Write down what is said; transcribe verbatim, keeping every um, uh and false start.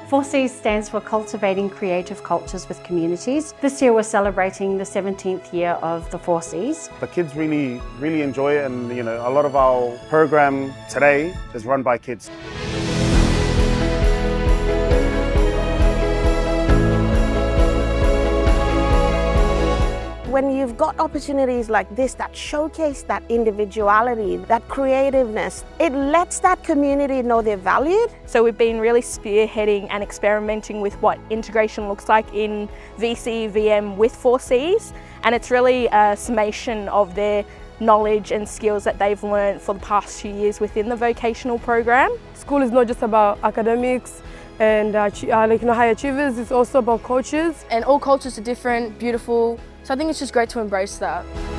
four C's stands for Cultivating Creative Cultures with Communities. This year we're celebrating the seventeenth year of the four C's. The kids really, really enjoy it, and you know, a lot of our program today is run by kids. When you've got opportunities like this that showcase that individuality, that creativeness, it lets that community know they're valued. So we've been really spearheading and experimenting with what integration looks like in V C, V M with four C's, and it's really a summation of their knowledge and skills that they've learned for the past few years within the vocational program. School is not just about academics and uh, uh, like, you know, high achievers, it's also about cultures. And all cultures are different, beautiful, so I think it's just great to embrace that.